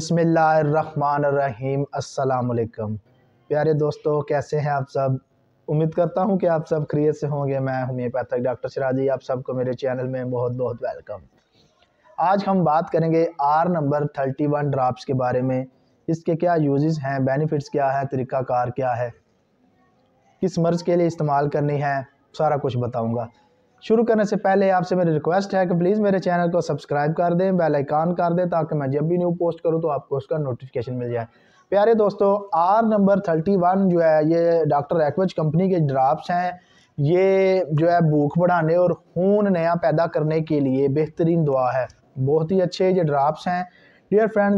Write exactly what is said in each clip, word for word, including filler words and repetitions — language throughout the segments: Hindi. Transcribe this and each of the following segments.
बिस्मिल्लाहिर्रहमानिर्रहीम। अस्सलाम वालेकुम प्यारे दोस्तों, कैसे हैं आप सब। उम्मीद करता हूं कि आप सब खैरियत से होंगे। मैं होम्योपैथिक डॉक्टर सिराजी, आप सबको मेरे चैनल में बहुत बहुत वेलकम। आज हम बात करेंगे R number thirty one drops के बारे में। इसके क्या यूजेस हैं, बेनिफिट्स क्या है, तरीक़ाकार क्या है, किस मर्ज़ के लिए इस्तेमाल करनी है, सारा कुछ बताऊँगा। शुरू करने से पहले आपसे मेरी रिक्वेस्ट है कि प्लीज़ मेरे चैनल को सब्सक्राइब कर दें, बेल आइकन कर दें, ताकि मैं जब भी न्यू पोस्ट करूं तो आपको उसका नोटिफिकेशन मिल जाए। प्यारे दोस्तों, आर नंबर थर्टी वन जो है ये डॉक्टर एक्वच कंपनी के ड्राप्स हैं। ये जो है भूख बढ़ाने और खून नया पैदा करने के लिए बेहतरीन दवा है। बहुत ही अच्छे ये ड्राप्स हैं। डियर फ्रेंड्स,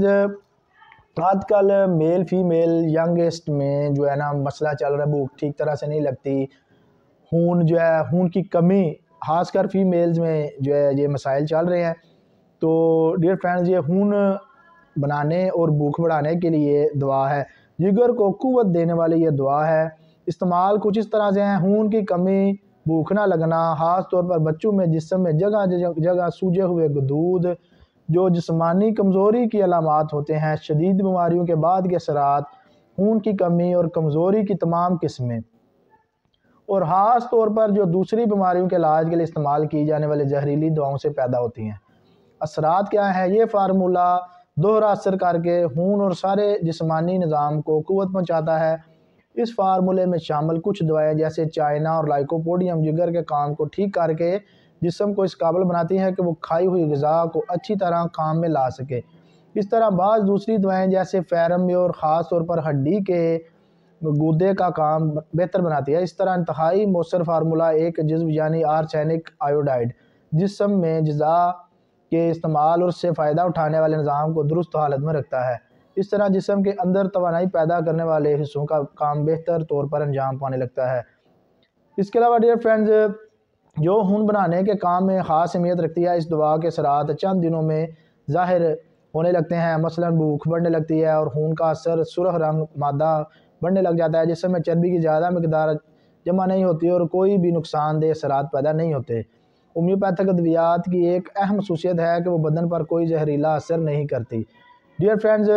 आजकल मेल फीमेल यंगेस्ट में जो है ना मसला चल रहा है, भूख ठीक तरह से नहीं लगती, खून जो है खून की कमी खासकर फीमेल्स में जो है ये मसाइल चल रहे हैं। तो डियर फ्रेंड्स, ये खून बनाने और भूख बढ़ाने के लिए दवा है। जिगर को कुव्वत देने वाली ये दवा है। इस्तेमाल कुछ इस तरह से है। खून की कमी, भूख ना लगना, ख़ास तौर पर बच्चों में जिस्म में जगह जगह सूजे हुए गदूद, जो जिस्मानी कमज़ोरी की अलामात होते हैं, शदीद बीमारियों के बाद के असरात, खून की कमी और कमज़ोरी की तमाम किस्में, और ख़ास तौर पर जो दूसरी बीमारियों के इलाज के लिए इस्तेमाल की जाने वाली जहरीली दवाओं से पैदा होती हैं। असरात क्या है? ये फार्मूला दोहरा असर करके खून और सारे जिस्मानी निज़ाम को कुव्वत पहुँचाता है। इस फार्मूले में शामिल कुछ दवाएं जैसे चाइना और लाइकोपोडियम जिगर के काम को ठीक करके जिस्म को इस काबिल बनाती हैं कि वो खाई हुई ग़िज़ा को अच्छी तरह काम में ला सके। इस तरह बाज़ दूसरी दवाएँ जैसे फेरम्योर ख़ास तौर पर हड्डी के गुर्दे का काम बेहतर बनाती है। इस तरह इंतहाई मौसर फार्मूला एक जिस्म यानी आर्सेनिक आयोडाइड जिस्म में ग़िज़ा के इस्तेमाल और उससे फ़ायदा उठाने वाले निज़ाम को दुरुस्त हालत में रखता है। इस तरह जिस्म के अंदर तवानाई पैदा करने वाले हिस्सों का काम बेहतर तौर पर अंजाम पाने लगता है। इसके अलावा डियर फ्रेंड्स, जो खून बनाने के काम में ख़ास अहमियत रखती है, इस दवा के असरात चंद दिनों में ज़ाहिर होने लगते हैं। मसलन भूख बढ़ने लगती है और खून का असर सुरख रंग मादा बढ़ने लग जाता है, जिसमें चर्बी की ज़्यादा मकदार जमा नहीं होती और कोई भी नुकसानदेह असरात पैदा नहीं होते। होम्योपैथिक अद्वियात की एक अहम खसूसियत है कि वो बदन पर कोई जहरीला असर नहीं करती। डियर फ्रेंड्स,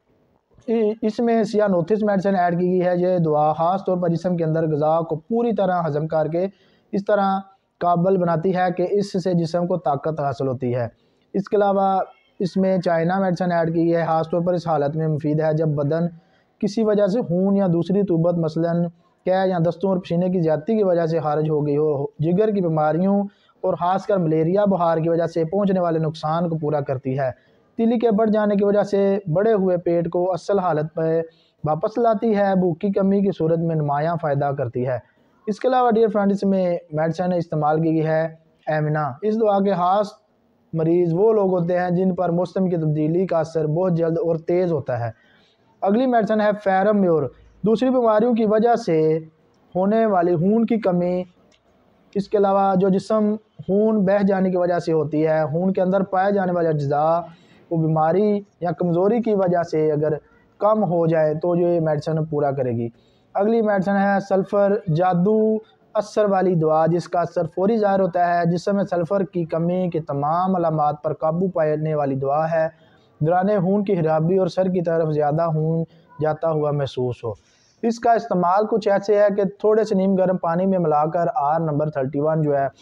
इसमें सियानोथिस मेडिसिन ऐड की गई है। ये दवा ख़ास तौर पर जिस्म के अंदर ग़िज़ा को पूरी तरह हज़म करके इस तरह काबिल बनाती है कि इससे जिस्म को ताकत हासिल होती है। इसके अलावा इसमें चाइना मेडिसिन ऐड की गई है। ख़ास तौर पर इस हालत में मुफीद है जब बदन किसी वजह से खून या दूसरी तुबत मसलन कैं या दस्तों और पसीने की ज़्यादती की वजह से खारिज हो गई हो। जिगर की बीमारियों और ख़ासकर मलेरिया बुखार की वजह से पहुंचने वाले नुकसान को पूरा करती है। तिली के बढ़ जाने की वजह से बढ़े हुए पेट को असल हालत पर वापस लाती है। भूख की कमी की सूरत में नुमायाँ फ़ायदा करती है। इसके अलावा डियर फ्रेंड्स, में मेडिसिन इस्तेमाल की गई है एमिना। इस दवा के ख़ास मरीज़ वो लोग होते हैं जिन पर मौसम की तब्दीली का असर बहुत जल्द और तेज़ होता है। अगली मेडिसिन है फेरम्योर, दूसरी बीमारियों की वजह से होने वाली खून की कमी। इसके अलावा जो जिस्म खून बह जाने की वजह से होती है, खून के अंदर पाए जाने वाले अज्जा वो बीमारी या कमज़ोरी की वजह से अगर कम हो जाए तो ये मेडिसिन पूरा करेगी। अगली मेडिसिन है सल्फ़र जादू असर वाली दवा, जिसका असर फौरी ज़ाहिर होता है। जिसमें सल्फ़र की कमी के तमाम अलामात पर काबू पाने वाली दवा है। दौरान खून की खराबी और सर की तरफ ज़्यादा खून जाता हुआ महसूस हो। इसका इस्तेमाल कुछ ऐसे है कि थोड़े से नीम गर्म पानी में मिलाकर आर नंबर थर्टी वन जो है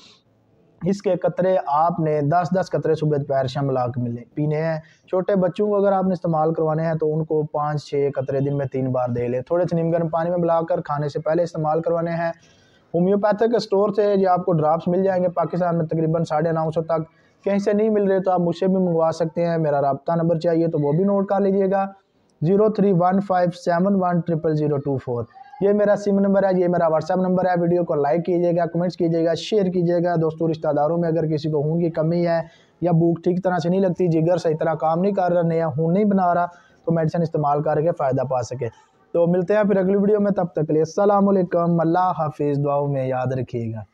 इसके कतरे आपने दस दस कतरे सुबह दोपहर शाम मिला के मिले पीने हैं। छोटे बच्चों को अगर आपने इस्तेमाल करवाने हैं तो उनको पाँच छः कतरे दिन में तीन बार दे लें। थोड़े से नीम गर्म पानी में मिलाकर खाने से पहले इस्तेमाल करवाने हैं। होम्योपैथिक स्टोर से जो आपको ड्राप्स मिल जाएंगे पाकिस्तान में तकरीबन साढ़े नौ सौ तक। कहीं से नहीं मिल रहे तो आप मुझसे भी मंगवा सकते हैं। मेरा रब्ता नंबर चाहिए तो वो भी नोट कर लीजिएगा, zero three one five seven one triple zero two four. ये मेरा सिम नंबर है, ये मेरा व्हाट्सएप नंबर है। वीडियो को लाइक कीजिएगा, कमेंट्स कीजिएगा, शेयर कीजिएगा। दोस्तों रिश्तेदारों में अगर किसी को खून की कमी है या भूख ठीक तरह से नहीं लगती, जिगर सही तरह काम नहीं कर रहा, नया खून नहीं बना रहा, तो मेडिसिन इस्तेमाल करके फ़ायदा पा सके। तो मिलते हैं फिर अगली वीडियो में, तब तक के लिए अस्सलाम वालेकुम, अल्लाह हाफिज़, दुआओं में याद रखिएगा।